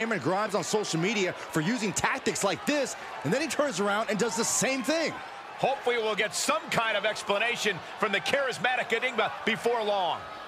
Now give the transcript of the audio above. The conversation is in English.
Cameron Grimes on social media for using tactics like this, and then he turns around and does the same thing. Hopefully we'll get some kind of explanation from the charismatic Enigma before long.